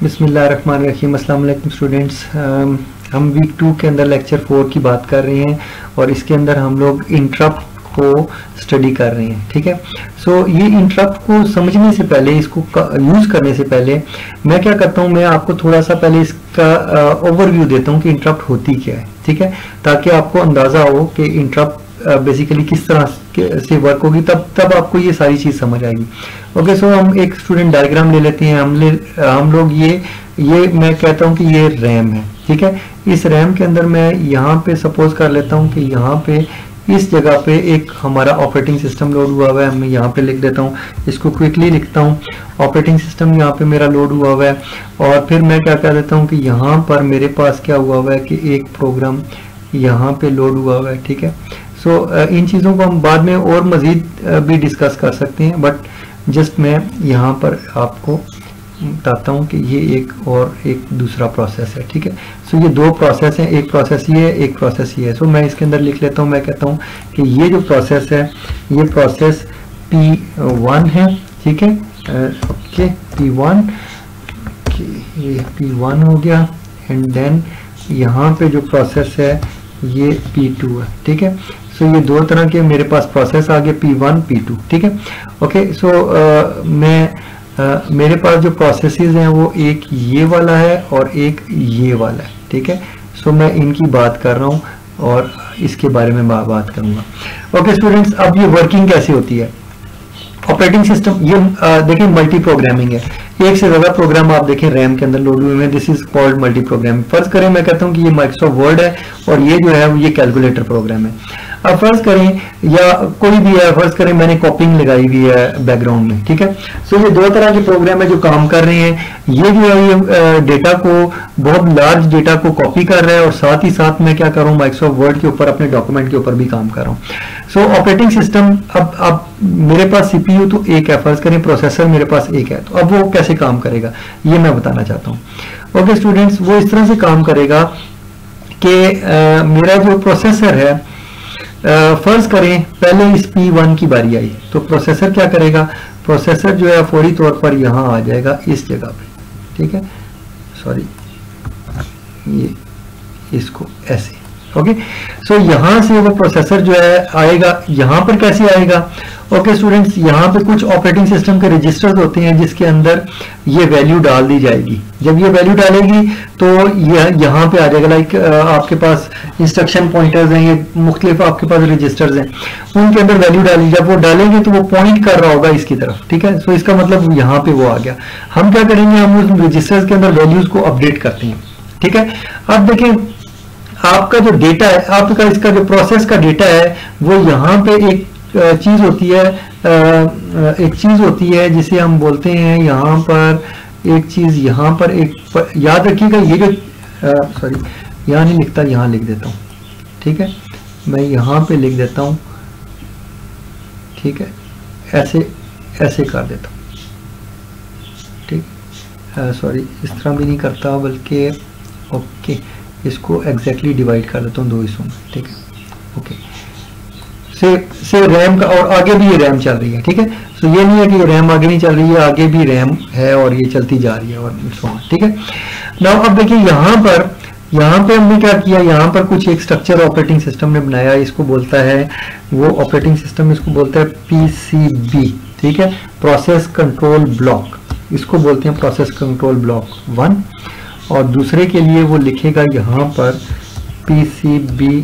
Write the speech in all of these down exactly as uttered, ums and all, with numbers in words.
बिस्मिल्लाहिर्रहमानिर्रहीम। अस्सलाम वालेकुम स्टूडेंट्स। हम वीक टू के अंदर लेक्चर फोर की बात कर रहे हैं और इसके अंदर हम लोग इंटरप्ट को स्टडी कर रहे हैं। ठीक है, सो so, ये इंटरप्ट को समझने से पहले, इसको यूज करने से पहले मैं क्या करता हूँ, मैं आपको थोड़ा सा पहले इसका ओवरव्यू देता हूँ कि इंटरप्ट होती क्या है। ठीक है, ताकि आपको अंदाजा हो कि इंटरप्ट बेसिकली किस तरह से वर्क होगी, तब तब आपको ये सारी चीज समझ आएगी। ओके, सो हम एक स्टूडेंट डायग्राम ले लेते हैं। हम ले हम लोग ये ये मैं कहता हूँ कि ये रैम है। ठीक है, इस रैम के अंदर मैं यहाँ पे सपोज कर लेता हूँ कि यहाँ पे इस जगह पे एक हमारा ऑपरेटिंग सिस्टम लोड हुआ हुआ है। मैं यहाँ पे लिख देता हूँ, इसको क्विकली लिखता हूँ। ऑपरेटिंग सिस्टम यहाँ पे मेरा लोड हुआ हुआ है और फिर मैं क्या कर देता हूँ कि यहाँ पर मेरे पास क्या हुआ हुआ है कि एक प्रोग्राम यहाँ पे लोड हुआ हुआ है। ठीक है, सो so, इन चीज़ों को हम बाद में और मज़ीद भी डिस्कस कर सकते हैं, बट जस्ट मैं यहाँ पर आपको बताता हूँ कि ये एक और एक दूसरा प्रोसेस है। ठीक है, सो so, ये दो प्रोसेस हैं, एक प्रोसेस ये है, एक प्रोसेस ये है। सो so, मैं इसके अंदर लिख लेता हूँ, मैं कहता हूँ कि ये जो प्रोसेस है ये प्रोसेस पी वन है। ठीक है, ओके, पी वन, ये पी वन हो गया एंड देन यहाँ पे जो प्रोसेस है ये पी टू है। ठीक है, सो so, ये दो तरह के मेरे पास प्रोसेस आ गए, पी वन, पी टू। ठीक है, ओके, सो मैं uh, मेरे पास जो प्रोसेसेस हैं वो एक ये वाला है और एक ये वाला है। ठीक है, सो so, मैं इनकी बात कर रहा हूँ और इसके बारे में बा, बात करूंगा। ओके स्टूडेंट्स, अब ये वर्किंग कैसे होती है ऑपरेटिंग सिस्टम। ये देखिए मल्टी प्रोग्रामिंग है, एक से ज्यादा प्रोग्राम आप देखें रैम के अंदर लोड हुए हैं। This is called multi programming. फर्ज करें मैं कहता हूं कि ये माइक्रोसॉफ्ट वर्ड है और ये जो है ये कैलकुलेटर प्रोग्राम है। अब फर्ज करें या कोई भी है, फर्ज करें मैंने कॉपिंग लगाई हुई है बैकग्राउंड में। ठीक है, सो ये दो तरह के प्रोग्राम है जो काम कर रहे हैं। ये जो है ये डेटा को, बहुत लार्ज डेटा को कॉपी कर रहा है और साथ ही साथ मैं क्या कर रहा हूँ, माइक्रोसॉफ्ट वर्ड के ऊपर, अपने डॉक्यूमेंट के ऊपर भी काम कर रहा हूँ। सो ऑपरेटिंग सिस्टम, अब अब मेरे पास सीपीयू तो एक है, फर्ज करें प्रोसेसर मेरे पास एक है, तो अब वो कैसे काम करेगा ये मैं बताना चाहता हूँ। ओके स्टूडेंट्स, वो इस तरह से काम करेगा कि मेरा जो प्रोसेसर है, फर्ज करें पहले इस पी वन की बारी आई तो प्रोसेसर क्या करेगा, प्रोसेसर जो है फौरी तौर पर यहाँ आ जाएगा इस जगह पे। ठीक है, सॉरी, ये इसको ऐसे। ओके, सो यहाँ से वो प्रोसेसर जो है आएगा, यहाँ पर कैसे आएगा। ओके स्टूडेंट्स, यहाँ पे कुछ ऑपरेटिंग सिस्टम के रजिस्टर्स होते हैं जिसके अंदर ये वैल्यू डाल दी जाएगी। जब ये वैल्यू डालेगी तो ये यहाँ पे आ जाएगा। लाइक आपके पास इंस्ट्रक्शन पॉइंटर्स हैं, ये मुख्तलिफ आपके पास रजिस्टर्स हैं, उनके अंदर वैल्यू डाली। जब वो डालेंगे तो वो पॉइंट कर रहा होगा इसकी तरफ। ठीक है, सो इसका मतलब यहाँ पे वो आ गया। हम क्या करेंगे, हम उस रजिस्टर्स के अंदर वैल्यूज को अपडेट करते हैं। ठीक है, अब देखें आपका जो डेटा है, आपका इसका जो प्रोसेस का डेटा है वो यहाँ पे एक चीज होती है, एक चीज होती है जिसे हम बोलते हैं यहाँ पर एक चीज, यहाँ पर एक पर, याद रखिएगा ये जो, सॉरी यहाँ नहीं लिखता, यहाँ लिख देता हूँ। ठीक है, मैं यहाँ पे लिख देता हूँ। ठीक है, ऐसे ऐसे कर देता हूँ। ठीक, सॉरी इस तरह भी नहीं करता बल्कि ओके, इसको एग्जैक्टली डिवाइड कर देता हूँ दो हिस्सों में। ठीक है, ओके, से से रैम का, और आगे भी ये रैम चल रही है। ठीक है, सो ये नहीं है कि ये रैम आगे नहीं चल रही है, आगे भी रैम है और ये चलती जा रही है और सो ऑन। ठीक है, नाउ अब देखिए यहाँ पर, यहाँ पे हमने क्या किया, यहाँ पर कुछ एक स्ट्रक्चर ऑपरेटिंग सिस्टम ने बनाया, इसको बोलता है वो ऑपरेटिंग सिस्टम, इसको बोलता है पीसीबी। ठीक है, प्रोसेस कंट्रोल ब्लॉक, इसको बोलते हैं प्रोसेस कंट्रोल ब्लॉक वन, और दूसरे के लिए वो लिखेगा यहाँ पर पीसीबी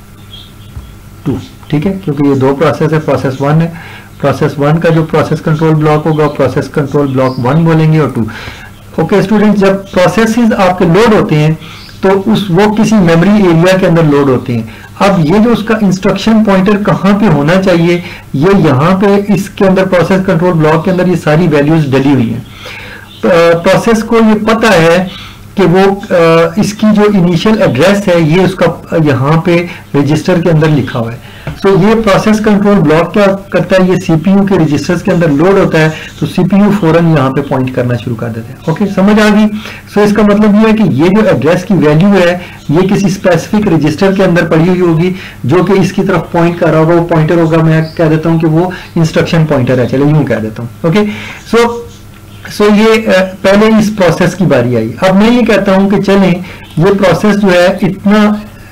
टू। ठीक है, क्योंकि ये दो प्रोसेस है, प्रोसेस वन है, प्रोसेस वन का जो प्रोसेस कंट्रोल ब्लॉक होगा प्रोसेस कंट्रोल ब्लॉक वन बोलेंगे और टू। ओके स्टूडेंट्स, जब प्रोसेसेस आपके लोड होते हैं तो उस वो किसी मेमोरी एरिया के अंदर लोड होते हैं। अब ये जो उसका इंस्ट्रक्शन पॉइंटर कहाँ पे होना चाहिए, ये यहाँ पे इसके अंदर प्रोसेस कंट्रोल ब्लॉक के अंदर ये सारी वैल्यूज डली हुई हैं। प्रोसेस को ये पता है कि वो इसकी जो इनिशियल एड्रेस है ये उसका यहाँ पे रजिस्टर के अंदर लिखा हुआ है। सो so, ये प्रोसेस कंट्रोल ब्लॉक क्या करता है, ये सीपीयू के रजिस्टर्स के अंदर लोड होता है तो सीपीयू फौरन यहाँ पे पॉइंट करना शुरू कर देते हैं। ओके, समझ आ गई। सो so, इसका मतलब ये है कि ये जो एड्रेस की वैल्यू है ये किसी स्पेसिफिक रजिस्टर के अंदर पड़ी हुई होगी जो कि इसकी तरफ पॉइंट कर रहा होगा, वो पॉइंटर होगा। मैं कह देता हूँ कि वो इंस्ट्रक्शन पॉइंटर है, चलो यूं कह देता हूँ। ओके, सो सो so ये पहले इस प्रोसेस की बारी आई। अब मैं ये कहता हूं कि चलें ये प्रोसेस जो है इतना,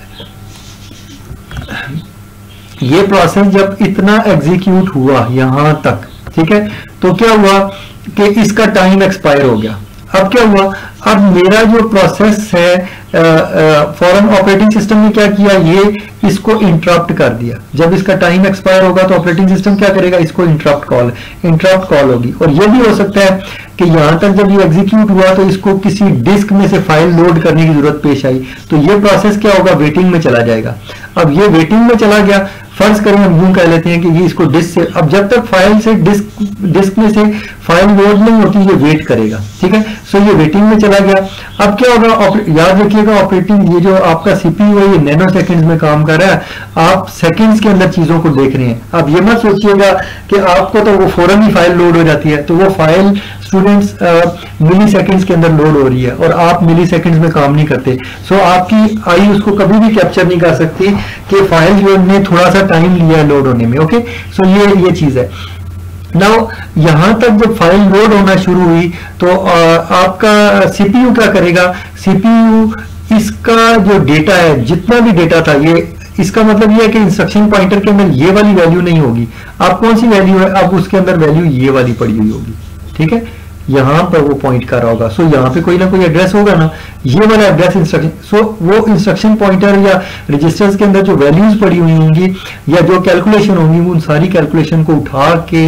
ये प्रोसेस जब इतना एग्जीक्यूट हुआ यहां तक, ठीक है, तो क्या हुआ कि इसका टाइम एक्सपायर हो गया। अब क्या हुआ, अब मेरा जो प्रोसेस है फॉरन ऑपरेटिंग सिस्टम ने क्या किया, ये इसको इंटरप्ट कर दिया। जब इसका टाइम एक्सपायर होगा तो ऑपरेटिंग सिस्टम क्या करेगा, इसको इंटरप्ट कॉल इंटरप्ट कॉल होगी। और ये भी हो सकता है कि यहां तक जब ये एग्जीक्यूट हुआ तो इसको किसी डिस्क में से फाइल लोड करने की जरूरत पेश आई, तो ये प्रोसेस क्या होगा, वेटिंग में चला जाएगा। अब ये वेटिंग में चला गया, फर्ज करें हम यूं कह लेते हैं कि ये इसको डिस्क से, अब जब तक फाइल से डिस्क डिस्क में से फाइल लोड नहीं होती ये वेट करेगा, ठीक है। सो ये वेटिंग में चला गया। अब क्या होगा, याद रखिएगा ऑपरेटिंग, ये जो आपका सीपीयू है ये नैनो सेकंड्स में काम कर रहा है, आप सेकंड्स के अंदर चीजों को देख रहे हैं। अब ये मत सोचिएगा कि आपको तो वो फौरन ही फाइल लोड हो जाती है, तो वो फाइल स्टूडेंट्स मिली सेकंड्स के अंदर लोड हो रही है और आप मिली सेकंड्स में काम नहीं करते। सो so, आपकी आई उसको कभी भी कैप्चर नहीं कर सकती कि फाइल जो ने थोड़ा सा टाइम लिया है लोड होने में। ओके, सो so, ये ये चीज है। नाउ यहां तक जब फाइल लोड होना शुरू हुई तो आ, आपका सीपीयू क्या करेगा, सीपीयू इसका जो डेटा है, जितना भी डेटा था, ये इसका मतलब ये है कि इंस्ट्रक्शन पॉइंटर के अंदर ये वाली वैल्यू नहीं होगी। अब कौन सी वैल्यू है, अब उसके अंदर वैल्यू ये वाली पड़ी हुई होगी, ठीक है, यहां पर वो पॉइंट कर रहा होगा। सो so, यहां पे कोई ना कोई एड्रेस होगा ना, ये वाला एड्रेस इंस्ट्रक्शन। सो so, वो इंस्ट्रक्शन पॉइंटर या रजिस्टर्स के अंदर जो वैल्यूज पड़ी हुई होंगी या जो कैलकुलेशन होंगी, उन सारी कैलकुलेशन को उठा के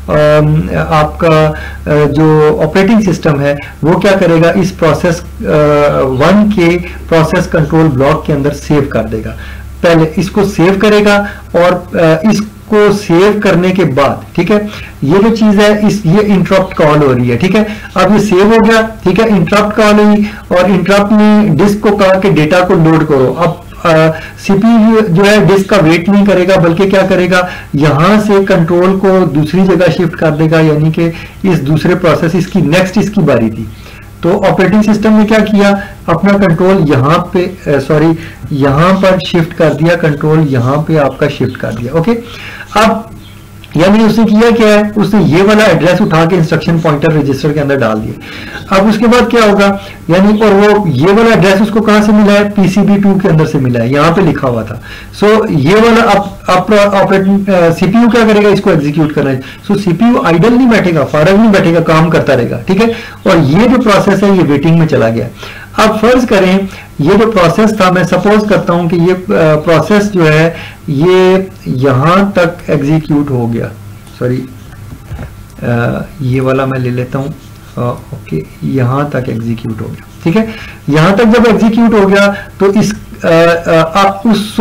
आपका जो ऑपरेटिंग सिस्टम है वो क्या करेगा, इस प्रोसेस वन के प्रोसेस कंट्रोल ब्लॉक के अंदर सेव कर देगा। पहले इसको सेव करेगा और इस को सेव करने के बाद, ठीक है, ये जो चीज है इस ये इंटरप्ट कॉल हो रही है, ठीक है। अब ये सेव हो गया, ठीक है, इंटरप्ट कॉल हुई और इंटरप्ट ने डिस्क को कहा कि डेटा को लोड करो। अब सीपीयू जो है डिस्क का वेट नहीं करेगा, बल्कि क्या करेगा, यहां से कंट्रोल को दूसरी जगह शिफ्ट कर देगा, यानी कि इस दूसरे प्रोसेस, इसकी नेक्स्ट इसकी बारी थी। तो ऑपरेटिंग सिस्टम ने क्या किया, अपना कंट्रोल यहां पे सॉरी यहां पर शिफ्ट कर दिया, कंट्रोल यहां पे आपका शिफ्ट कर दिया। ओके, अब यानी उसने किया क्या है, उसने ये वाला एड्रेस उठा के इंस्ट्रक्शन पॉइंटर रजिस्टर के अंदर डाल दिया। अब उसके बाद क्या होगा, यानी और वो ये वाला एड्रेस उसको कहां से मिला है, पीसीबी टू के अंदर से मिला है, यहां पे लिखा हुआ था। सो so, ये वाला अब ऑपरेटिंग सीपीयू क्या करेगा, इसको एग्जीक्यूट करना है। सो सीपीयू आइडल नहीं बैठेगा, फारग नहीं बैठेगा, काम करता रहेगा, ठीक है। और ये जो प्रोसेस है ये वेटिंग में चला गया। अब फर्ज करें ये जो प्रोसेस था, मैं सपोज करता हूं कि ये प्रोसेस जो है ये यहां तक एग्जीक्यूट हो गया, सॉरी ये वाला मैं ले लेता हूं, ओके, यहां तक एग्जीक्यूट हो गया, ठीक है। यहां तक जब एग्जीक्यूट हो गया तो इस आप उस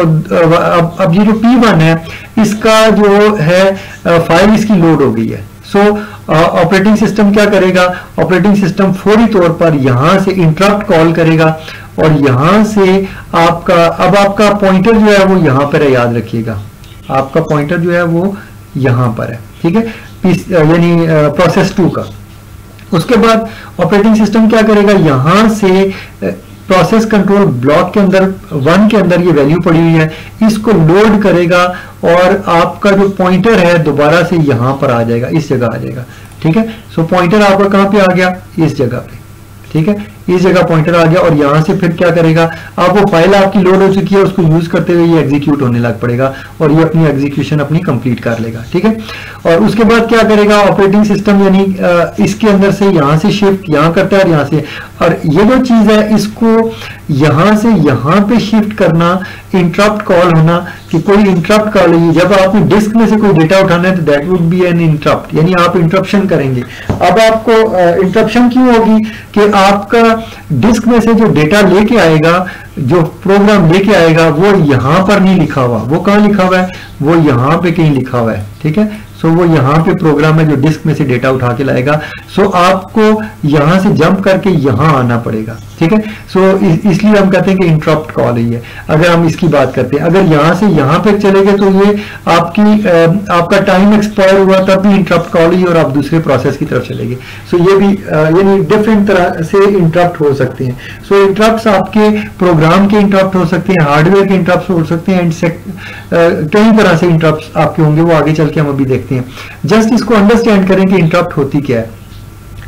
अब, अब ये जो पी वन है इसका जो है फाइल इसकी लोड हो गई है। सो ऑपरेटिंग सिस्टम क्या करेगा, ऑपरेटिंग सिस्टम फौरी तौर पर यहां से इंटरप्ट कॉल करेगा और यहां से आपका अब आपका पॉइंटर जो है वो यहां पर है, याद रखिएगा आपका पॉइंटर जो है वो यहां पर है, ठीक है, यानी प्रोसेस टू का। उसके बाद ऑपरेटिंग सिस्टम क्या करेगा, यहां से प्रोसेस कंट्रोल ब्लॉक के अंदर वन के अंदर ये वैल्यू पड़ी हुई है, इसको लोड करेगा और आपका जो पॉइंटर है दोबारा से यहां पर आ जाएगा, इस जगह आ जाएगा, ठीक है। सो पॉइंटर आपका कहां पे आ गया, इस जगह पे, ठीक है, इस जगह पॉइंटर आ गया और यहां से फिर क्या करेगा, अब वो फाइल आपकी लोड हो चुकी है, उसको यूज करते हुए ये एग्जीक्यूट होने लग पड़ेगा और ये अपनी एग्जीक्यूशन अपनी कंप्लीट कर लेगा, ठीक है। और उसके बाद क्या करेगा ऑपरेटिंग सिस्टम, यानी इसके अंदर से यहां से शिफ्ट यहां करता है और यहां से, और ये जो चीज है इसको यहां से यहां पे शिफ्ट करना, इंटरप्ट कॉल होना कि कोई इंटरप्ट कॉल है, जब आपने डिस्क में से कोई डेटा उठाना है तो that would be an interrupt, यानी आप इंटरप्शन करेंगे। अब आपको इंटरप्शन क्यों होगी कि आपका डिस्क में से जो डेटा लेके आएगा, जो प्रोग्राम लेके आएगा वो यहां पर नहीं लिखा हुआ, वो कहां लिखा हुआ है, वो यहां पे कहीं लिखा हुआ है, ठीक है। सो so, वो यहाँ पे प्रोग्राम है जो डिस्क में से डेटा उठा के लाएगा। सो so, आपको यहाँ से जंप करके यहाँ आना पड़ेगा, ठीक है। सो so, इसलिए हम कहते हैं कि इंटरप्ट कॉल ही है। अगर हम इसकी बात करते हैं, अगर यहाँ से यहाँ पे चले गए तो ये आपकी आ, आपका टाइम एक्सपायर हुआ तब भी इंटरप्ट कॉल ही और आप दूसरे प्रोसेस की तरफ चले गए। सो so, ये भी यानी डिफरेंट तरह से इंटरप्ट हो सकते हैं। सो so, इंटरप्ट आपके प्रोग्राम के इंटरप्ट हो सकते हैं, हार्डवेयर के इंटरप्ट हो सकते हैं, एंड कई तरह से इंटरप्ट आपके होंगे, वो आगे चल के हम अभी देखते हैं। जस्ट इसको अंडरस्टैंड करें कि इंटरप्ट होती क्या है।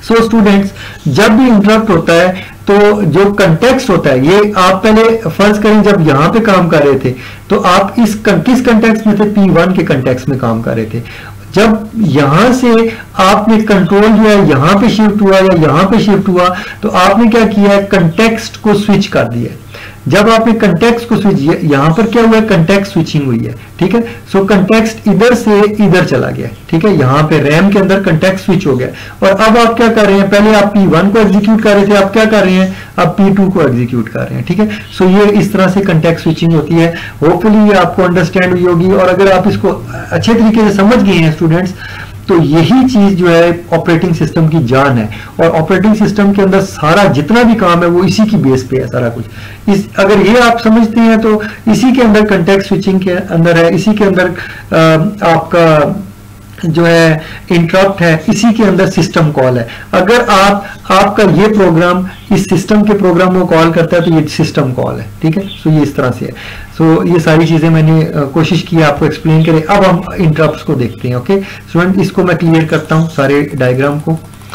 सो स्टूडेंट्स, जब भी इंटरप्ट होता है तो जो कंटेक्स्ट होता है, ये आप पहले फर्ज करें जब यहाँ पे काम कर रहे थे तो आप इस किस कंटेक्स्ट में थे, पी वन के कंटेक्स्ट में काम कर रहे थे। जब यहां से आपने कंट्रोल जो है यहां पे शिफ्ट हुआ या यहां पे शिफ्ट हुआ तो आपने क्या किया है, कंटेक्स्ट को स्विच कर दिया। जब आपने कंटेक्स्ट को स्विच, यहां पर क्या हुआ है, कंटेक्स्ट स्विचिंग हुई है, ठीक है। सो कंटेक्स्ट इधर से इधर चला गया, ठीक है, यहां पे रैम के अंदर कंटेक्स्ट स्विच हो गया। और अब आप क्या कर रहे हैं, पहले आप पी वन को एग्जीक्यूट कर रहे थे, आप क्या कर रहे हैं, अब पी टू को एग्जीक्यूट कर रहे हैं, ठीक है। सो ये इस तरह से कंटेक्स्ट स्विचिंग होती है। होपफुली ये आपको अंडरस्टैंड हुई होगी, और अगर आप इसको अच्छे तरीके से समझ गए हैं स्टूडेंट्स, तो यही चीज जो है ऑपरेटिंग सिस्टम की जान है। और ऑपरेटिंग सिस्टम के अंदर सारा जितना भी काम है वो इसी की बेस पे है सारा कुछ। इस अगर ये आप समझते हैं तो इसी के अंदर कंटेक्स्ट स्विचिंग के अंदर है, इसी के अंदर आ, आपका जो है इंटरप्ट है, इसी के अंदर सिस्टम कॉल है। अगर आप आपका ये प्रोग्राम इस सिस्टम के प्रोग्राम को कॉल करता है तो ये सिस्टम कॉल है, ठीक है। सो ये इस तरह से है। सो ये सारी चीजें मैंने कोशिश की आपको एक्सप्लेन करें। अब हम इंटरप्ट्स को देखते हैं। ओके स्टूडेंट, इसको मैं क्लियर करता हूँ सारे डायग्राम को।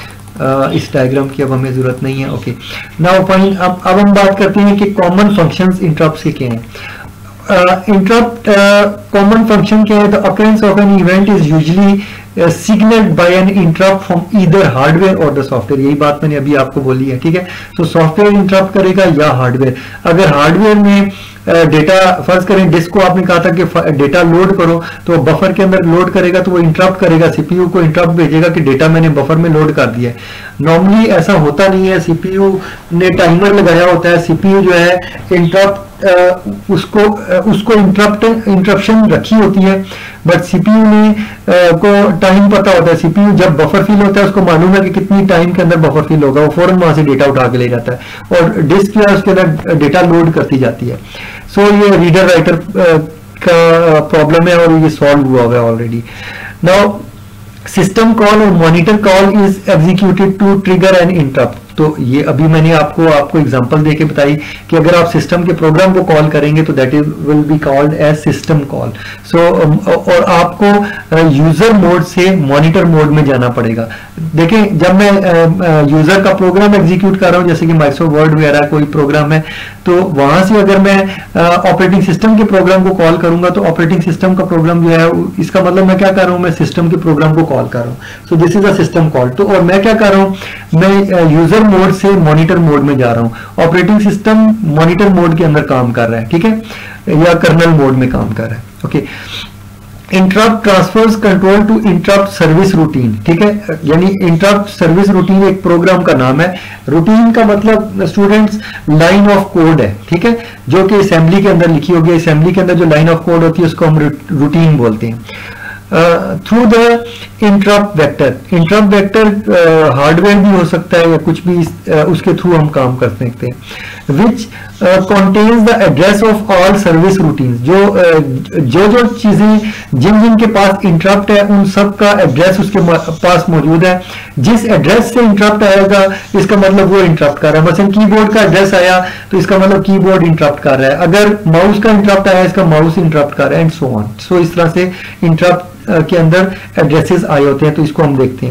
Uh, इस डायग्राम की अब हमें जरूरत नहीं है। ओके नाउ फाइन, अब अब हम बात करते हैं कि कॉमन फंक्शंस इंटरप्ट्स के क्या हैं। इंटरप्ट कॉमन फंक्शन क्या है, the occurrence of an event is usually signalled by an interrupt from either hardware or the software. यही बात मैंने अभी आपको बोली है, ठीक है। तो सॉफ्टवेयर इंटरप्ट करेगा या हार्डवेयर। अगर हार्डवेयर में डेटा फर्ज करें डिस्क को आपने कहा था कि डेटा लोड करो, तो बफर के अंदर लोड करेगा तो वो इंटरप्ट करेगा, सीपीयू को इंटरप्ट भेजेगा कि डेटा मैंने बफर में लोड कर दिया है। नॉर्मली ऐसा होता नहीं है, सीपीयू ने टाइमर लगाया होता है, सीपीयू जो है इंटरप्ट उसको उसको इंटरप्ट इंटरप्शन रखी होती है, बट सीपीयू ने को टाइम पता होता है। सीपीयू जब बफर फिल होता है उसको मालूम है कि कितनी टाइम के अंदर बफर फिल होगा, वो फौरन वहां से डेटा उठा के ले जाता है और डिस्क जो है उसके अंदर डेटा लोड करती जाती है। सो so, ये रीडर राइटर का प्रॉब्लम है और ये सॉल्व हुआ हुआ है ऑलरेडी। नाउ सिस्टम कॉल और monitor call is executed to trigger an interrupt. तो ये अभी मैंने आपको आपको एग्जांपल देके बताई कि अगर आप सिस्टम के प्रोग्राम को कॉल करेंगे तो that is will be called as system call. So और आपको यूजर मोड से मॉनिटर मोड में जाना पड़ेगा। देखें, जब मैं यूजर का प्रोग्राम एग्जीक्यूट कर रहा हूं, जैसे कि माइक्रोसॉफ्ट वर्ड वगैरह कोई प्रोग्राम है, तो वहां से अगर मैं ऑपरेटिंग सिस्टम के प्रोग्राम को कॉल करूंगा तो ऑपरेटिंग सिस्टम का प्रोग्राम जो है, इसका मतलब मैं क्या कर रहा हूं, मैं सिस्टम के प्रोग्राम को कॉल कर रहा हूं। So this is a system call. तो और मैं क्या कर रहा हूं, मैं यूजर मोड से मॉनिटर मोड में जा रहा हूं। ऑपरेटिंग सिस्टम मॉनिटर मोड के अंदर काम कर रहा है, ठीक है, या कर्नल मोड में काम कर रहा है। Okay, interrupt transfers control to interrupt service routine, ठीक है, यानी इंटरप्ट सर्विस रूटीन एक प्रोग्राम का नाम है। रूटीन का मतलब स्टूडेंट्स लाइन ऑफ कोड है, ठीक है, जो कि असेंबली के अंदर लिखी होगी। असेंबली के अंदर जो लाइन ऑफ कोड होती है उसको हम रूटीन बोलते हैं। Through the interrupt vector, interrupt vector hardware भी हो सकता है या कुछ भी uh, उसके थ्रू हम काम कर सकते हैं। Which contains the address of all service routine, जो uh, जो जो चीजें जिन जिन के पास इंटरप्ट है उन सब का एड्रेस उसके पास मौजूद है। जिस एड्रेस से इंटरप्ट आएगा इसका मतलब वो इंटरप्ट कर रहा है। मसलन कीबोर्ड का एड्रेस आया तो इसका मतलब कीबोर्ड इंटरप्ट कर रहा है। अगर माउस का इंटरप्ट आया इसका माउस इंटरप्ट कर रहा है, एंड सो ऑन। सो इस तरह से इंटरप्ट के अंदर एड्रेसेस आए होते हैं। तो इसको हम देखते हैं।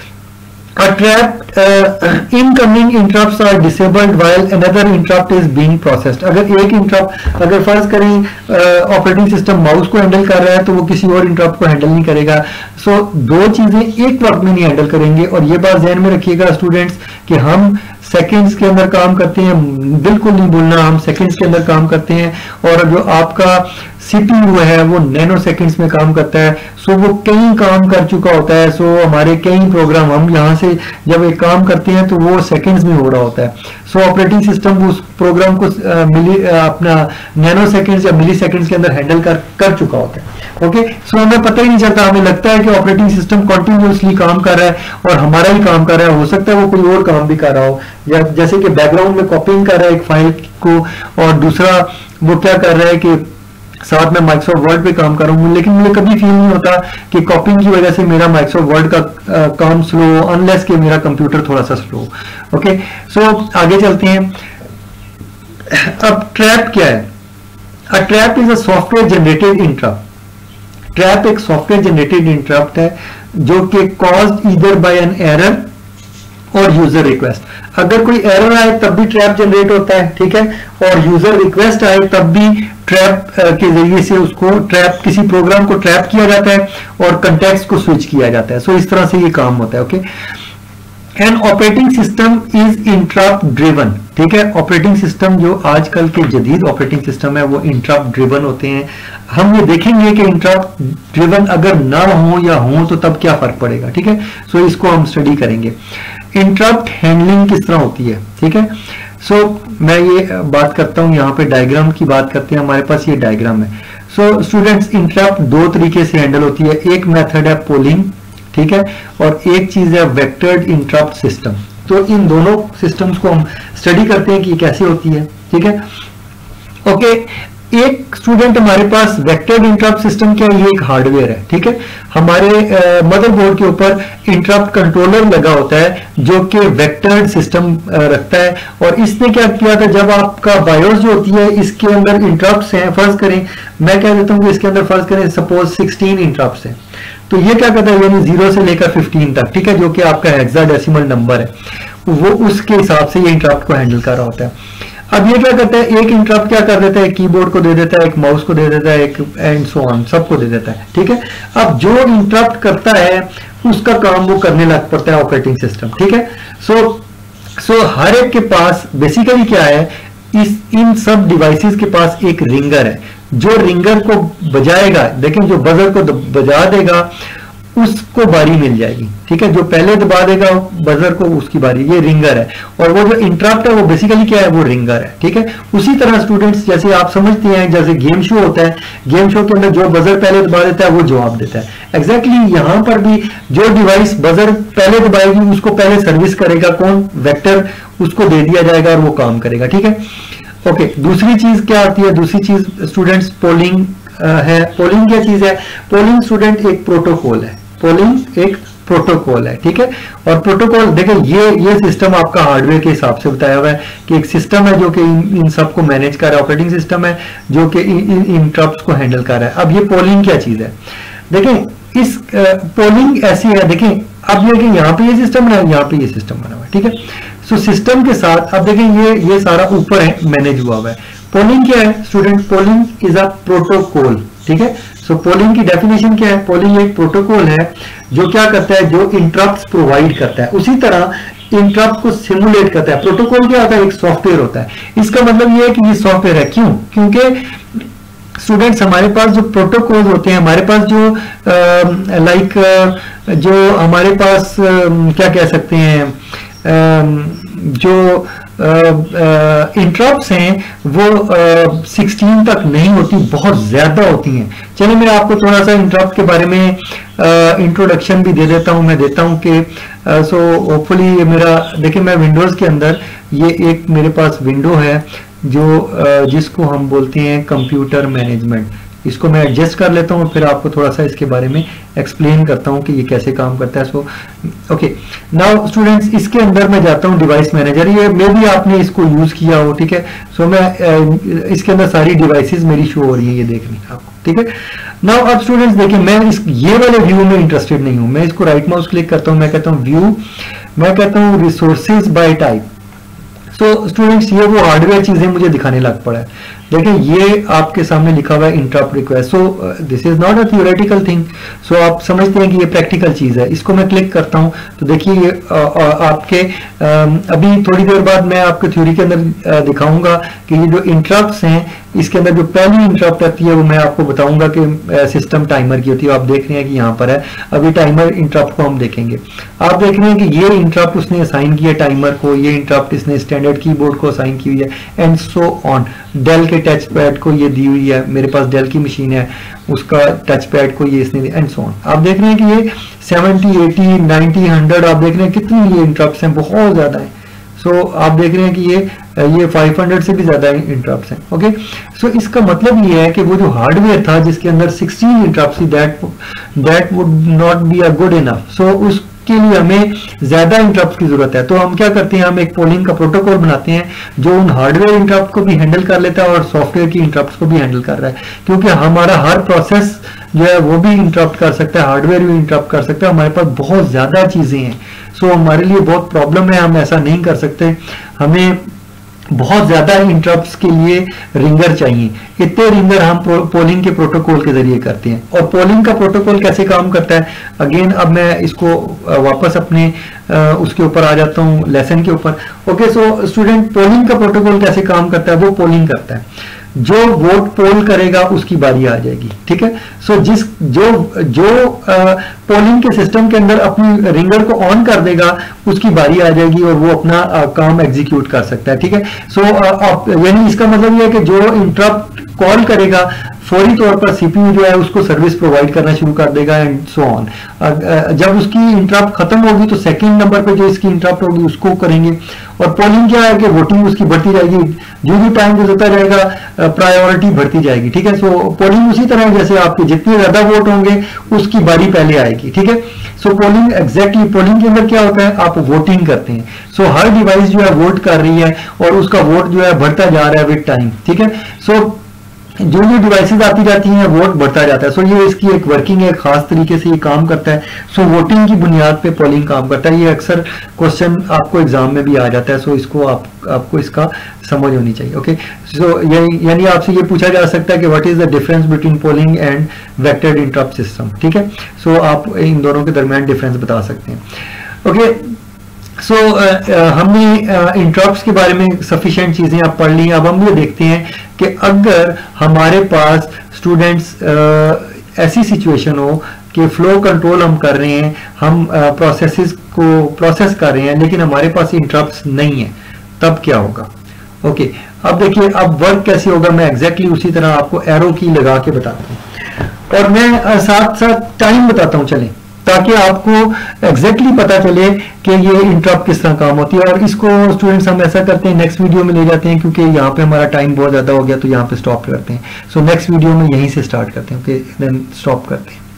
Trap incoming interrupts are disabled while another interrupt is being processed. अगर एक इंटरप्ट, अगर फर्ज करें ऑपरेटिंग सिस्टम माउस को हैंडल कर रहा है तो वो किसी और इंटरप्ट को हैंडल नहीं करेगा। सो so, दो चीजें एक वक्त में नहीं हैंडल करेंगे। और ये बात ध्यान में रखिएगा स्टूडेंट्स कि हम सेकंड्स के अंदर काम करते हैं, बिल्कुल नहीं बोलना, हम सेकंड्स के अंदर काम करते हैं। और जो आपका सीपीयू है वो नैनो सेकंड्स में काम करता है। सो वो कई काम कर चुका होता है। सो हमारे कई प्रोग्राम हम यहाँ से जब एक काम करते हैं तो वो सेकंड्स में हो रहा होता है। सो ऑपरेटिंग सिस्टम उस प्रोग्राम को आ, मिली आ, अपना नैनो सेकंड्स या मिली सेकंड्स के अंदर हैंडल कर कर चुका होता है। ओके, सो हमें पता ही नहीं चलता, हमें लगता है कि ऑपरेटिंग सिस्टम कंटिन्यूअसली काम कर रहा है और हमारा ही काम कर रहा है। हो सकता है वो कोई और काम भी कर रहा हो, या जैसे कि बैकग्राउंड में कॉपिंग कर रहा है एक फाइल को, और दूसरा वो क्या कर रहा है कि साथ में माइक्रोसॉफ्ट वर्ड पे काम कर रहा हूं, लेकिन मुझे कभी फील नहीं होता कि कॉपिंग की वजह से मेरा माइक्रोसॉफ्ट वर्ड का आ, काम स्लो हो, अनलेस कि मेरा कंप्यूटर थोड़ा सा स्लो। ओके, सो आगे चलते हैं। अब ट्रैप क्या है? A trap is a software generated interrupt. Trap एक सॉफ्टवेयर जनरेटेड इंटरप्ट है जो कि caused either by an error or user request. अगर कोई एरर आए तब भी ट्रैप जनरेट होता है, ठीक है, और यूजर रिक्वेस्ट आए तब भी ट्रैप के जरिए से उसको ट्रैप किसी प्रोग्राम को ट्रैप किया जाता है और कंटेक्स्ट को स्विच किया जाता है। सो so, इस तरह से ये काम होता है। Okay, and operating system is interrupt driven, ठीक है। ऑपरेटिंग सिस्टम जो आजकल के जदीद ऑपरेटिंग सिस्टम है वो इंटरप्ट ड्रिवन होते हैं। हम ये देखेंगे कि इंटरप्ट ड्रिवन अगर ना हो या हो तो तब क्या फर्क पड़ेगा, ठीक है। सो so, इसको हम स्टडी करेंगे। इंटरप्ट हैंडलिंग किस तरह होती है, ठीक है। सो so, मैं ये बात करता हूं, यहाँ पे डायग्राम की बात करते हैं। हमारे पास ये डायग्राम है। सो स्टूडेंट्स, इंटरप्ट दो तरीके से हैंडल होती है। एक मेथड है पोलिंग, ठीक है, और एक चीज है वेक्टर्ड इंटरप्ट सिस्टम। तो इन दोनों सिस्टम्स को हम स्टडी करते हैं कि कैसे होती है, ठीक है। ओके, एक स्टूडेंट हमारे पास वेक्टर्ड इंटरप्ट सिस्टम क्या है, ये एक हार्डवेयर है, ठीक है। हमारे मदरबोर्ड के ऊपर इंटरप्ट कंट्रोलर लगा होता है जो कि वेक्टर्ड सिस्टम रखता है। और इसने क्या किया था, जब आपका बायोस जो होती है इसके अंदर इंटरप्ट्स हैं, फर्ज करें मैं कह देता हूं कि इसके अंदर फर्ज करें सपोज सिक्सटीन इंटरप्ट्स हैं, तो ये क्या करता है, यानी जीरो से लेकर फिफ्टीन तक, ठीक है, जो कि आपका हेक्साडेसिमल नंबर है, वो उसके हिसाब से ये इंटरप्ट को हैंडल कर रहा होता है। अब ये क्या करता है, एक इंटरप्ट क्या कर देता है, कीबोर्ड को दे देता है, एक माउस को दे देता है, एक एंड सो ऑन सबको दे देता है, ठीक है। अब जो इंटरप्ट करता है उसका काम वो करने लग पड़ता है ऑपरेटिंग सिस्टम, ठीक है। सो सो हर एक के पास बेसिकली क्या है, इस इन सब डिवाइसेस के पास एक रिंगर है जो रिंगर को बजाएगा। देखें, जो बजर को बजा देगा उसको बारी मिल जाएगी, ठीक है। जो पहले दबा देगा बजर को उसकी बारी, ये रिंगर है। और वो जो इंटरप्ट है वो बेसिकली क्या है, वो रिंगर है, ठीक है। उसी तरह स्टूडेंट्स, जैसे आप समझते हैं जैसे गेम शो होता है, गेम शो के अंदर जो बजर पहले दबा देता है वो जवाब देता है। एग्जैक्टली exactly यहां पर भी जो डिवाइस बजर पहले दबाएगी उसको पहले सर्विस करेगा कौन, वेक्टर, उसको दे दिया जाएगा और वो काम करेगा, ठीक है। ओके, दूसरी चीज क्या आती है, दूसरी चीज स्टूडेंट्स पोलिंग है। पोलिंग क्या चीज है, पोलिंग स्टूडेंट एक प्रोटोकॉल है, पोलिंग एक प्रोटोकॉल है, ठीक है। और प्रोटोकॉल देखें, ये ये सिस्टम आपका हार्डवेयर के हिसाब से बताया हुआ है कि एक सिस्टम है जो कि इन, इन सब को मैनेज कर रहा है, ऑपरेटिंग सिस्टम है जो कि इन इंटरप्ट्स को हैंडल कर रहा है। अब ये पोलिंग क्या चीज है, देखें इस पोलिंग ऐसी है, देखें अब ये कि यहाँ पे ये सिस्टम बना है, यहाँ पे ये सिस्टम बना हुआ है, ठीक है। सो सिस्टम के साथ अब देखें ये ये सारा ऊपर है, मैनेज हुआ हुआ है। पोलिंग क्या है student, polling is a protocol, ठीक है। सो पोलिंग की डेफिनेशन क्या है, पोलिंग एक प्रोटोकॉल है जो क्या करता है, जो इंटरप्ट्स प्रोवाइड करता है, उसी तरह इंटरप्ट को सिमुलेट करता है। प्रोटोकॉल क्या होता है, एक सॉफ्टवेयर होता है। इसका मतलब ये है कि ये सॉफ्टवेयर है, क्यों, क्योंकि स्टूडेंट्स हमारे पास जो प्रोटोकॉल होते हैं, हमारे पास जो लाइक like, जो हमारे पास आ, क्या कह सकते हैं आ, जो इंटरप्ट्स हैं वो सिक्सटीन तक नहीं होती, बहुत ज्यादा होती हैं। चलिए मैं आपको थोड़ा सा इंटरप्ट के बारे में इंट्रोडक्शन भी दे देता हूं। मैं देता हूं कि सो होपफुली ये मेरा, देखिए मैं विंडोज के अंदर ये एक मेरे पास विंडो है जो uh, जिसको हम बोलते हैं कंप्यूटर मैनेजमेंट। इसको मैं एडजस्ट कर लेता हूँ, फिर आपको थोड़ा सा इसके बारे में एक्सप्लेन करता हूँ कि ये कैसे काम करता है। सो ओके, नाउ स्टूडेंट्स इसके अंदर मैं जाता हूँ डिवाइस मैनेजर, ये मे भी आपने इसको यूज किया हो, ठीक है। सो so, मैं इसके अंदर सारी डिवाइसेस मेरी शो हो रही है, ये देखनी आपको, ठीक है। नाउ अब स्टूडेंट्स देखिए, मैं इस ये वाले व्यू में इंटरेस्टेड नहीं हूँ। मैं इसको राइट माउस क्लिक करता हूँ, मैं कहता हूँ व्यू, मैं कहता हूँ resources by type. So students ये वो हार्डवेयर चीजें मुझे दिखाने लग पड़ा है। देखिए ये आपके सामने लिखा हुआ है interrupt request. So this is not a theoretical thing. So आप समझते हैं कि ये प्रैक्टिकल चीज है। इसको मैं क्लिक करता हूं तो देखिए ये आ, आ, आपके आ, अभी थोड़ी देर बाद मैं आपको थ्योरी के अंदर दिखाऊंगा कि ये जो इंटरप्ट्स हैं, इसके अंदर जो पहली इंटरप्ट आती है वो मैं आपको बताऊंगा कि सिस्टम टाइमर की होती है। आप देख रहे हैं कि यहाँ पर है, अभी टाइमर इंटरप्ट को हम देखेंगे। आप देख रहे हैं कि ये इंटरप्ट उसने असाइन किया टाइमर को, ये इंटरप्ट इसने स्टैंडर्ड कीबोर्ड को असाइन की हुई है, एंड सो ऑन। डेल के टच पैड को ये दी हुई है, मेरे पास डेल की मशीन है, उसका टच पैड को ये इसने, एंड सो ऑन। आप देख रहे हैं कि ये सेवेंटी, एटी, नाइंटी, हंड्रेड, आप देख रहे हैं कितनी ये इंटरप्ट्स हैं, बहुत ज्यादा है। सो so, आप देख रहे हैं कि ये ये फाइव हंड्रेड से भी ज्यादा इंटरप्ट्स हैं। ओके, सो इसका मतलब ये है कि वो जो हार्डवेयर था जिसके अंदर सिक्सटीन इंटरप्ट्स थी, that that would not be a good enough. So उसके लिए हमें ज्यादा इंटरप्ट की जरूरत है। तो हम क्या करते हैं, हम एक पोलिंग का प्रोटोकॉल बनाते हैं जो उन हार्डवेयर इंटरप्ट को भी हैंडल कर लेता है और सॉफ्टवेयर की इंटरप्ट को भी हैंडल कर रहा है, क्योंकि हमारा हर प्रोसेस जो है वो भी इंटरप्ट कर सकता है, हार्डवेयर भी इंटरप्ट कर सकता है। हमारे पास बहुत ज्यादा चीजें हैं। सो हमारे लिए बहुत प्रॉब्लम है, हम ऐसा नहीं कर सकते, हमें बहुत ज्यादा इंटरप्ट्स के लिए रिंगर चाहिए। इतने रिंगर हम पोलिंग के प्रोटोकॉल के जरिए करते हैं। और पोलिंग का प्रोटोकॉल कैसे काम करता है, अगेन अब मैं इसको वापस अपने उसके ऊपर आ जाता हूँ, लेसन के ऊपर। ओके, सो स्टूडेंट, पोलिंग का प्रोटोकॉल कैसे काम करता है, वो पोलिंग करता है, जो वोट पोल करेगा उसकी बारी आ जाएगी, ठीक है। सो so, जिस जो जो पोलिंग के सिस्टम के अंदर अपनी रिंगर को ऑन कर देगा उसकी बारी आ जाएगी और वो अपना आ, काम एग्जीक्यूट कर सकता है, ठीक है। सो so, यानी इसका मतलब ये है कि जो इंटरप्ट कॉल करेगा फौरी तौर पर सीपीयू जो है उसको सर्विस प्रोवाइड करना शुरू कर देगा एंड सो ऑन। जब उसकी इंटरप्ट खत्म होगी तो सेकंड नंबर पे जो इसकी इंटरप्ट होगी उसको करेंगे। और पोलिंग क्या है कि वोटिंग उसकी बढ़ती जाएगी, जो भी टाइम गुजरता जाएगा प्रायोरिटी बढ़ती जाएगी, ठीक है। सो पोलिंग उसी तरह जैसे आपके जितने ज्यादा वोट होंगे उसकी बारी पहले आएगी, ठीक है। सो पोलिंग एग्जैक्टली पोलिंग के अंदर क्या होता है, आप वोटिंग करते हैं। सो so, हर डिवाइस जो है वोट कर रही है और उसका वोट जो है बढ़ता जा रहा है विद टाइम, ठीक है। सो so, जो जो डिवाइसेस आती जाती हैं वोट बढ़ता जाता है। सो so, ये इसकी एक वर्किंग है, खास तरीके से ये काम करता है। सो so, वोटिंग की बुनियाद पे पोलिंग काम करता है। ये अक्सर क्वेश्चन आपको एग्जाम में भी आ जाता है। सो so, इसको आप आपको इसका समझ होनी चाहिए। ओके, सो यानी आपसे ये पूछा जा सकता है कि what is the difference between polling and vectored interrupt system, ठीक है। सो so, आप इन दोनों के दरमियान डिफरेंस बता सकते हैं। Okay okay, so so, uh, uh, हमने इंटरप्ट्स uh, के बारे में सफिशिएंट चीजें आप पढ़ ली। अब हम ये देखते हैं कि अगर हमारे पास स्टूडेंट्स uh, ऐसी सिचुएशन हो कि फ्लो कंट्रोल हम कर रहे हैं, हम प्रोसेसेस uh, को प्रोसेस कर रहे हैं लेकिन हमारे पास इंटरप्ट्स नहीं है, तब क्या होगा। ओके okay, अब देखिए अब वर्क कैसे होगा, मैं एग्जैक्टली exactly उसी तरह आपको एरो की लगा के बताता हूँ और मैं uh, साथ साथ टाइम बताता हूँ, चलें, ताकि आपको एग्जैक्टली exactly पता चले कि ये इंटरप्ट किस तरह काम होती है। और इसको स्टूडेंट्स हम ऐसा करते हैं, नेक्स्ट वीडियो में ले जाते हैं, क्योंकि यहाँ पे हमारा टाइम बहुत ज्यादा हो गया तो यहाँ पे स्टॉप करते हैं। सो नेक्स्ट वीडियो में यहीं से स्टार्ट करते हैं। ओके, देन स्टॉप करते हैं।